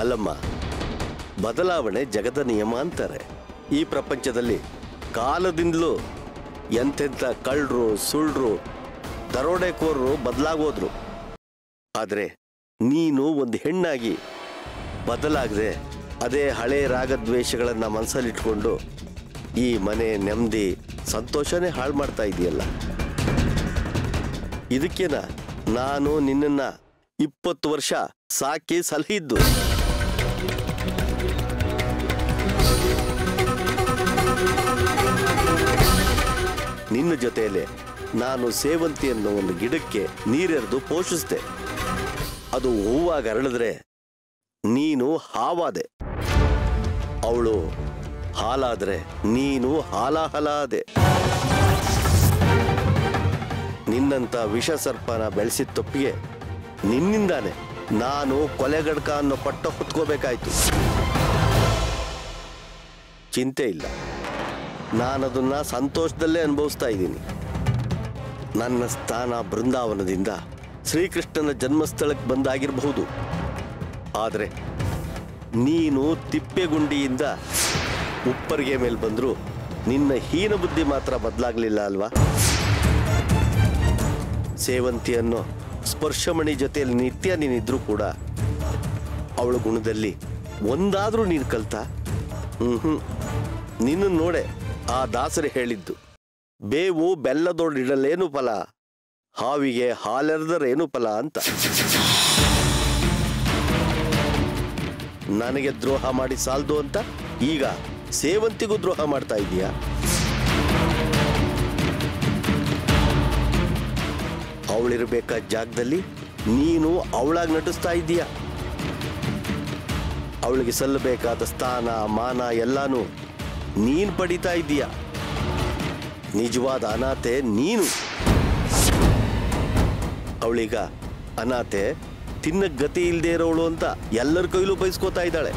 ಅಲ್ಲಮ್ಮ, ಬದಲಾವಣೆ ಜಗದ ನಿಯಮ ಅಂತಾರೆ. ಈ ಪ್ರಪಂಚದಲ್ಲಿ ಕಾಲದಿಂದಲೂ ಎಂತೆಂಥ ಕಳ್ಳರು, ಸುಳ್ಳರು, ದರೋಡೆಕೋರರು ಬದಲಾಗೋದ್ರು. ಆದರೆ ನೀನು ಒಂದು ಹೆಣ್ಣಾಗಿ ಬದಲಾಗದೆ ಅದೇ ಹಳೆ ರಾಗದ್ವೇಷಗಳನ್ನು ಮನಸ್ಸಲ್ಲಿಟ್ಕೊಂಡು ಈ ಮನೆ ನೆಮ್ಮದಿ ಸಂತೋಷನೇ ಹಾಳು ಮಾಡ್ತಾ ಇದೆಯಲ್ಲ. ಇದಕ್ಕೇನ ನಾನು ನಿನ್ನನ್ನ 20 ವರ್ಷ ಸಾಕಿ ಸಲಹಿದ್ದು. ನಿನ್ನ ಜೊತೆಯಲ್ಲೇ ನಾನು ಸೇವಂತಿ ಅನ್ನೋ ಒಂದು ಗಿಡಕ್ಕೆ ನೀರೆರೆದು ಪೋಷಿಸಿದೆ. ಅದು ಹೂವಾಗಿ ಅರಳಿದ್ರೆ ನೀನು ಹಾವಾದೆ, ಅವಳು ಹಾಲಾದ್ರೆ ನೀನು ಹಾಲಾಹಲಾದೆ. ನಿನ್ನಂತ ವಿಷ ಸರ್ಪನ ಬೆಳೆಸಿದ ತಪ್ಪಿಗೆ ನಿನ್ನಿಂದಾನೆ ನಾನು ಕೊಲೆಗಡಕ ಅನ್ನೋ ಪಟ್ಟ ಹೊತ್ಕೋಬೇಕಾಯ್ತು. ಚಿಂತೆ ಇಲ್ಲ, ನಾನದನ್ನ ಸಂತೋಷದಲ್ಲೇ ಅನುಭವಿಸ್ತಾ ಇದ್ದೀನಿ. ನನ್ನ ಸ್ಥಾನ ಬೃಂದಾವನದಿಂದ ಶ್ರೀಕೃಷ್ಣನ ಜನ್ಮಸ್ಥಳಕ್ಕೆ ಬಂದಾಗಿರಬಹುದು, ಆದರೆ ನೀನು ತಿಪ್ಪೆಗುಂಡಿಯಿಂದ ಉಪ್ಪರಿಗೆ ಮೇಲೆ ಬಂದರೂ ನಿನ್ನ ಹೀನ ಬುದ್ಧಿ ಮಾತ್ರ ಬದಲಾಗಲಿಲ್ಲ ಅಲ್ವಾ? ಸೇವಂತಿ ಅನ್ನೋ ಸ್ಪರ್ಶಮಣಿ ಜೊತೆಯಲ್ಲಿ ನಿತ್ಯ ನೀನಿದ್ರೂ ಕೂಡ ಅವಳ ಗುಣದಲ್ಲಿ ಒಂದಾದರೂ ನೀನು ಕಲ್ತಾ? ನಿನ್ನ ನೋಡೆ ಆ ದಾಸರು ಹೇಳಿದ್ದು, ಬೇವು ಬೆಲ್ಲದೊಡಿಡಲೇನು ಫಲ, ಹಾವಿಗೆ ಹಾಲೆರೆದರೇನು ಫಲ ಅಂತ. ನನಗೆ ದ್ರೋಹ ಮಾಡಿ ಸಾಲ್ದು ಅಂತ ಈಗ ಸೇವಂತಿಗೂ ದ್ರೋಹ ಮಾಡ್ತಾ ಇದೀಯಾ? ಅವಳಿರಬೇಕಾದ ಜಾಗದಲ್ಲಿ ನೀನು ಅವಳಾಗಿ ನಟಿಸ್ತಾ ಇದ್ದೀಯಾ. ಅವಳಿಗೆ ಸಲ್ಲಬೇಕಾದ ಸ್ಥಾನ ಮಾನ ಎಲ್ಲಾನು ನೀನು ಪಡಿತಾ ಇದ್ದೀಯಾ. ನಿಜವಾದ ಅನಾಥೆ ನೀನು. ಅವಳೀಗ ಅನಾಥೆ, ತಿನ್ನಕ್ಕೆ ಗತಿ ಇಲ್ಲದೆ ಇರೋವಳು ಅಂತ ಎಲ್ಲರ ಕೈಲೂ ಬಯಸ್ಕೋತಾ ಇದ್ದಾಳೆ.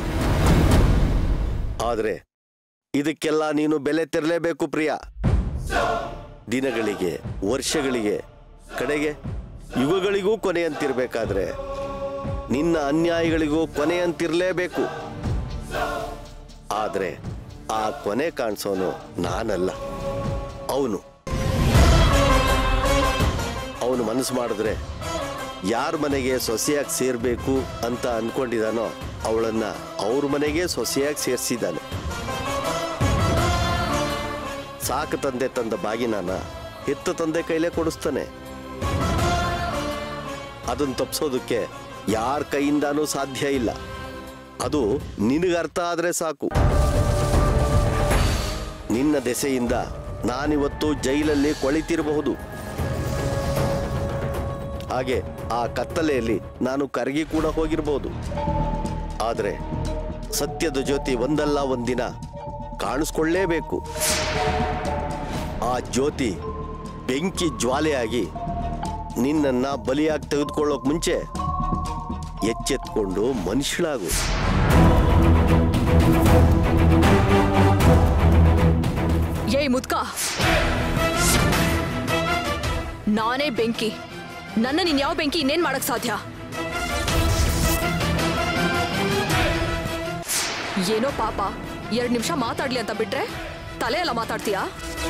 ಆದರೆ ಇದಕ್ಕೆಲ್ಲ ನೀನು ಬೆಲೆ ತೆರಲೇಬೇಕು ಪ್ರಿಯಾ. ದಿನಗಳಿಗೆ, ವರ್ಷಗಳಿಗೆ, ಕಡೆಗೆ ಯುಗಗಳಿಗೂ ಕೊನೆ ಅಂತಿರ್ಬೇಕಾದ್ರೆ ನಿನ್ನ ಅನ್ಯಾಯಗಳಿಗೂ ಕೊನೆ ಅಂತಿರಲೇಬೇಕು. ಆದರೆ ಆ ಕೊನೆ ಕಾಣಿಸೋನು ನಾನಲ್ಲ, ಅವನು. ಅವನು ಮನಸ್ಸು ಮಾಡಿದ್ರೆ ಯಾರ ಮನೆಗೆ ಸೊಸೆಯಾಗಿ ಸೇರಬೇಕು ಅಂತ ಅನ್ಕೊಂಡಿದ್ದಾನೋ ಅವಳನ್ನ ಅವ್ರ ಮನೆಗೆ ಸೊಸೆಯಾಗಿ ಸೇರಿಸಿದ್ದಾನೆ. ಸಾಕು ತಂದೆ ತಂದ ಬಾಗಿನಾನ ಹೆತ್ತ ತಂದೆ ಕೈಲೇ ಕೊಡಿಸ್ತಾನೆ. ಅದನ್ನು ತಪ್ಪಿಸೋದಕ್ಕೆ ಯಾರ ಕೈಯಿಂದಾನೂ ಸಾಧ್ಯ ಇಲ್ಲ. ಅದು ನಿನಗರ್ಥ ಆದ್ರೆ ಸಾಕು. ನಿನ್ನ ದೆಸೆಯಿಂದ ನಾನಿವತ್ತು ಜೈಲಲ್ಲಿ ಕೊಳಿತಿರಬಹುದು. ಹಾಗೆ ಆ ಕತ್ತಲೆಯಲ್ಲಿ ನಾನು ಕರಗಿ ಕೂಡ ಹೋಗಿರಬಹುದು. ಆದರೆ ಸತ್ಯದ ಜ್ಯೋತಿ ಒಂದಲ್ಲ ಒಂದಿನ ಕಾಣಿಸ್ಕೊಳ್ಳೇಬೇಕು. ಆ ಜ್ಯೋತಿ ಬೆಂಕಿ ಜ್ವಾಲೆಯಾಗಿ ನಿನ್ನನ್ನ ಬಲಿಯಾಗಿ ತೆಗೆದುಕೊಳ್ಳೋಕ್ ಮುಂಚೆ ಎಚ್ಚೆತ್ಕೊಂಡು ಮನುಷ್ಯಳಾಗು. ಏ ಮುದ್ಕ, ನಾನೇ ಬೆಂಕಿ. ನನ್ನ ನೀನ್ ಯಾವ ಬೆಂಕಿ ಇನ್ನೇನ್ ಮಾಡಕ್ ಸಾಧ್ಯ? ಏನೋ ಪಾಪ 2 ನಿಮಿಷ ಮಾತಾಡ್ಲಿ ಅಂತ ಬಿಟ್ರೆ ತಲೆ ಎಲ್ಲ ಮಾತಾಡ್ತೀಯಾ?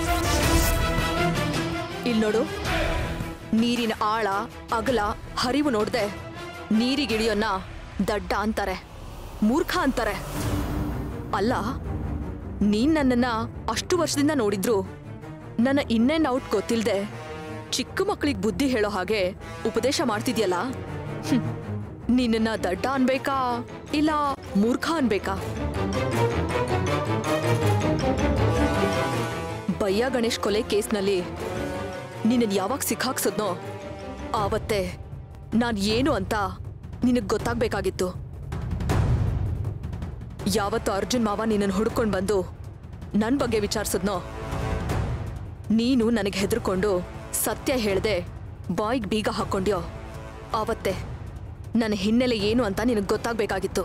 ಇಲ್ ನೋಡು, ನೀರಿನ ಆಳ ಅಗಲ ಹರಿವು ನೋಡ್ದೆ ನೀರಿಗಿಳಿಯೋನ್ನ ದಡ್ಡ ಅಂತಾರೆ, ಮೂರ್ಖ ಅಂತಾರೆ. ಅಲ್ಲ, ನೀನ್ ನನ್ನನ್ನ ಅಷ್ಟು ವರ್ಷದಿಂದ ನೋಡಿದ್ರು ನನ್ನ ಇನ್ನೇನ್ ಔಟ್ ಗೊತ್ತಿಲ್ದೆ ಚಿಕ್ಕ ಮಕ್ಕಳಿಗೆ ಬುದ್ಧಿ ಹೇಳೋ ಹಾಗೆ ಉಪದೇಶ ಮಾಡ್ತಿದ್ಯಲ್ಲ. ನಿನ್ನ ದಡ್ಡ ಅನ್ಬೇಕಾ ಇಲ್ಲ ಮೂರ್ಖ ಅನ್ಬೇಕಾ? ಬಯ್ಯ ಗಣೇಶ್ ಕೊಲೆ ಕೇಸ್ನಲ್ಲಿ ನಿನ್ನ ಯಾವಾಗ ಸಿಕ್ಕಾಕ್ಸದ್ನೋ ಆವತ್ತೇ ನಾನ್ ಏನು ಅಂತ ನಿನಗ್ ಗೊತ್ತಾಗ್ಬೇಕಾಗಿತ್ತು. ಯಾವತ್ತು ಅರ್ಜುನ್ ಮಾವ ನಿನ್ನನ್ನು ಹುಡ್ಕೊಂಡು ಬಂದು ನನ್ನ ಬಗ್ಗೆ ವಿಚಾರಿಸದ್ನೋ ನೀನು ನನಗೆ ಹೆದರ್ಕೊಂಡು ಸತ್ಯ ಹೇಳ್ದೆ ಬಾಯಿಗೆ ಬೀಗ ಹಾಕ್ಕೊಂಡ್ಯೋ ಆವತ್ತೇ ನನ್ನ ಹಿನ್ನೆಲೆ ಏನು ಅಂತ ನಿನಗೆ ಗೊತ್ತಾಗ್ಬೇಕಾಗಿತ್ತು.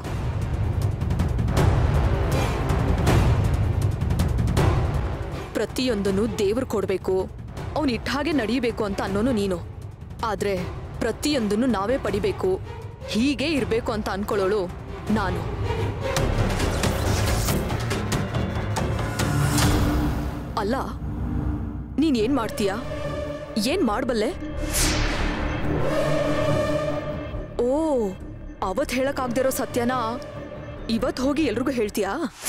ಪ್ರತಿಯೊಂದನ್ನು ದೇವ್ರು ಕೊಡಬೇಕು, ಅವನು ಇಟ್ಟ ಹಾಗೆ ನಡೆಯಬೇಕು ಅಂತ ಅನ್ನೋನು ನೀನು. ಆದ್ರೆ ಪ್ರತಿಯೊಂದನ್ನು ನಾವೇ ಪಡಿಬೇಕು, ಹೀಗೆ ಇರಬೇಕು ಅಂತ ಅನ್ಕೊಳ್ಳೋಳು ನಾನು. ಅಲ್ಲ, ನೀನ್ ಏನ್ ಮಾಡ್ತೀಯಾ? ಏನ್ ಮಾಡ್ಬಲ್ಲೆ? ಓ, ಅವತ್ ಹೇಳಕ್ಕಾಗ್ದಿರೋ ಸತ್ಯನ ಇವತ್ ಹೋಗಿ ಎಲ್ರಿಗೂ ಹೇಳ್ತೀಯಾ?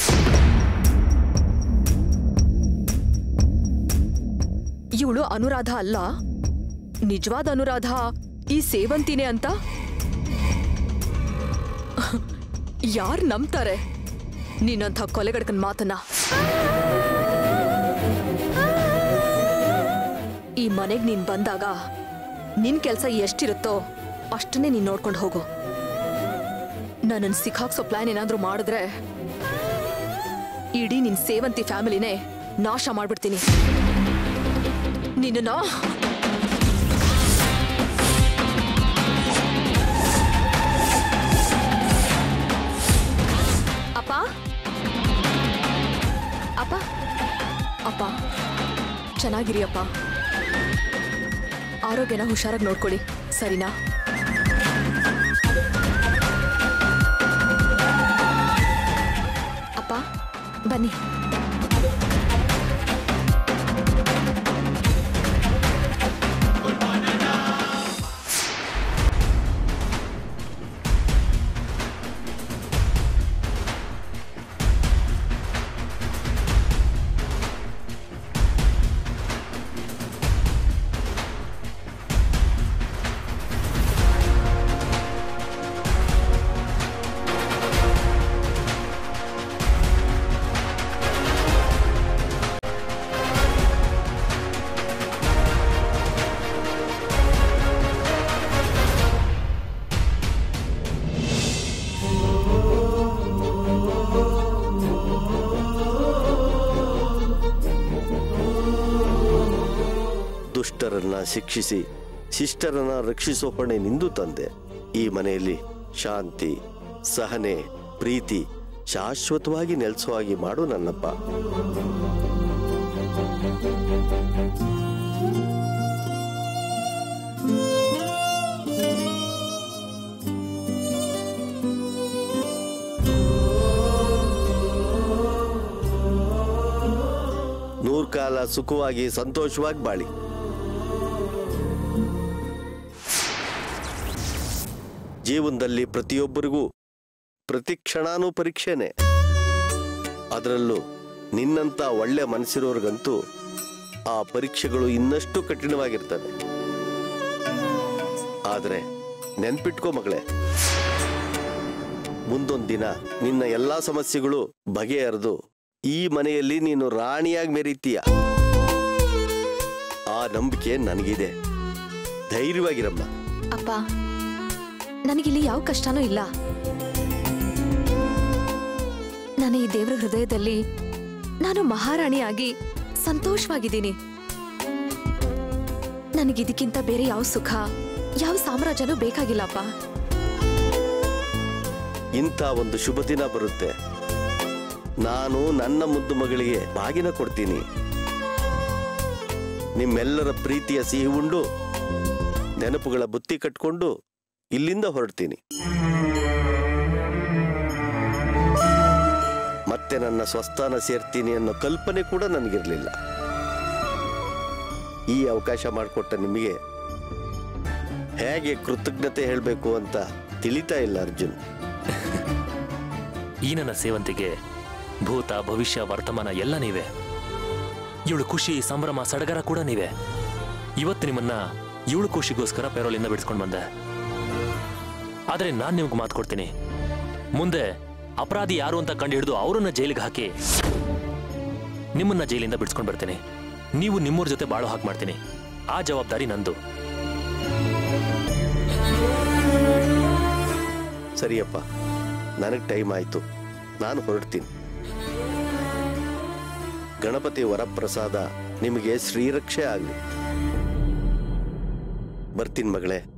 ಇವಳು ಅನುರಾಧ ಅಲ್ಲ, ನಿಜವಾದ ಅನುರಾಧ ಈ ಸೇವಂತಿನೇ ಅಂತ ಯಾರು ನಂಬ್ತಾರೆ ನೀನಂಥ ಕೊಲೆಗಡಕನ್ ಮಾತನ್ನ? ಈ ಮನೆಗ್ ನೀನ್ ಬಂದಾಗ ನಿನ್ ಕೆಲ್ಸ ಎಷ್ಟಿರುತ್ತೋ ಅಷ್ಟನ್ನೇ ನೀನ್ ನೋಡ್ಕೊಂಡು ಹೋಗು. ನನ್ನನ್ನು ಸಿಕ್ಕಾಕ್ಸೋ ಪ್ಲಾನ್ ಏನಾದ್ರೂ ಮಾಡಿದ್ರೆ ಇಡೀ ನಿನ್ ಸೇವಂತಿ ಫ್ಯಾಮಿಲಿನೇ ನಾಶ ಮಾಡ್ಬಿಡ್ತೀನಿ. ನಿನ್ನ ಅಪ್ಪ ಅಪ್ಪ ಅಪ್ಪ ಚೆನ್ನಾಗಿರಿ ಅಪ್ಪ. ಆರೋಗ್ಯನ ಹುಷಾರಾಗಿ ನೋಡ್ಕೊಳ್ಳಿ, ಸರಿನಾ? ಅಪ್ಪ ಬನ್ನಿ. ದುಷ್ಟರನ್ನ ಶಿಕ್ಷಿಸಿ ಶಿಷ್ಟರನ್ನ ರಕ್ಷಿಸೋ ಹೊಣೆ ನಿಂದು ತಂದೆ. ಈ ಮನೆಯಲ್ಲಿ ಶಾಂತಿ, ಸಹನೆ, ಪ್ರೀತಿ ಶಾಶ್ವತವಾಗಿ ನೆಲೆಸೋ ಹಾಗೆ ಮಾಡು ನನ್ನಪ್ಪ. ನೂರ್ಕಾಲ ಸುಖವಾಗಿ ಸಂತೋಷವಾಗಿ ಬಾಳಿ. ಜೀವನದಲ್ಲಿ ಪ್ರತಿಯೊಬ್ಬರಿಗೂ ಪ್ರತಿ ಕ್ಷಣನೂ ಪರೀಕ್ಷೆನೆ. ಅದರಲ್ಲೂ ನಿನ್ನಂತ ಒಳ್ಳೆ ಮನಸ್ಸಿರೋರ್ಗಂತೂ ಆ ಪರೀಕ್ಷೆಗಳು ಇನ್ನಷ್ಟು ಕಠಿಣವಾಗಿರ್ತವೆ. ಆದರೆ ನೆನ್ಪಿಟ್ಕೋ ಮಗಳೇ, ಮುಂದೊಂದು ದಿನ ನಿನ್ನ ಎಲ್ಲಾ ಸಮಸ್ಯೆಗಳು ಬಗೆಹರಿದು ಈ ಮನೆಯಲ್ಲಿ ನೀನು ರಾಣಿಯಾಗಿ ಮೆರೀತೀಯ. ಆ ನಂಬಿಕೆ ನನಗಿದೆ. ಧೈರ್ಯವಾಗಿರಮ್ಮ. ಅಪ್ಪ, ನನಗಿಲ್ಲಿ ಯಾವ ಕಷ್ಟನೂ ಇಲ್ಲ. ನಾನು ಈ ದೇವ್ರ ಹೃದಯದಲ್ಲಿ ನಾನು ಮಹಾರಾಣಿಯಾಗಿ ಸಂತೋಷವಾಗಿದ್ದೀನಿ. ನನಗಿದಕ್ಕಿಂತ ಬೇರೆ ಯಾವ ಸುಖ, ಯಾವ ಸಾಮ್ರಾಜ್ಯನೂ ಬೇಕಾಗಿಲ್ಲಪ್ಪ. ಇಂಥ ಒಂದು ಶುಭ ದಿನ ಬರುತ್ತೆ. ನಾನು ನನ್ನ ಮುದ್ದು ಮಗಳಿಗೆ ಬಾಗಿನ ಕೊಡ್ತೀನಿ. ನಿಮ್ಮೆಲ್ಲರ ಪ್ರೀತಿಯ ಸಿಹಿ ಉಂಡು ನೆನಪುಗಳ ಬುತ್ತಿ ಕಟ್ಕೊಂಡು ಇಲ್ಲಿಂದ ಹೊರಡ್ತೀನಿ. ಮತ್ತೆ ನನ್ನ ಸ್ವಸ್ಥಾನ ಸೇರ್ತೀನಿ ಅನ್ನೋ ಕಲ್ಪನೆ ಕೂಡ ನನಗಿರಲಿಲ್ಲ. ಈ ಅವಕಾಶ ಮಾಡಿಕೊಟ್ಟ ನಿಮಗೆ ಹೇಗೆ ಕೃತಜ್ಞತೆ ಹೇಳಬೇಕು ಅಂತ ತಿಳಿತಾ ಇಲ್ಲ ಅರ್ಜುನ್. ಈ ನನ್ನ ಸೇವಂತಿಗೆ ಭೂತ, ಭವಿಷ್ಯ, ವರ್ತಮಾನ ಎಲ್ಲ ನೀವೇ. ಇವಳು ಖುಷಿ, ಸಂಭ್ರಮ, ಸಡಗರ ಕೂಡ ನೀವೇ. ಇವತ್ತು ನಿಮ್ಮನ್ನ ಇವಳು ಖುಷಿಗೋಸ್ಕರ ಪೆರೋಲಿಂದ ಬಿಡಿಸ್ಕೊಂಡು ಬಂದೆ. ಆದರೆ ನಾನು ನಿಮ್ಗೆ ಮಾತು ಕೊಡ್ತೀನಿ, ಮುಂದೆ ಅಪರಾಧಿ ಯಾರು ಅಂತ ಕಂಡು ಹಿಡಿದು ಅವರನ್ನ ಜೈಲಿಗೆ ಹಾಕಿ ನಿಮ್ಮನ್ನ ಜೈಲಿಂದ ಬಿಡಿಸ್ಕೊಂಡು ಬರ್ತೀನಿ. ನೀವು ನಿಮ್ಮೂರ ಜೊತೆ ಬಾಳೋ ಹಾಕಿ ಮಾಡ್ತೀನಿ. ಆ ಜವಾಬ್ದಾರಿ ನಂದು. ಸರಿಯಪ್ಪ, ನನಗೆ ಟೈಮ್ ಆಯ್ತು, ನಾನು ಹೊರಡ್ತೀನಿ. ಗಣಪತಿ ವರಪ್ರಸಾದ ನಿಮಗೆ ಶ್ರೀರಕ್ಷೆ ಆಗಲಿ. ಬರ್ತೀನಿ ಮಗಳೇ.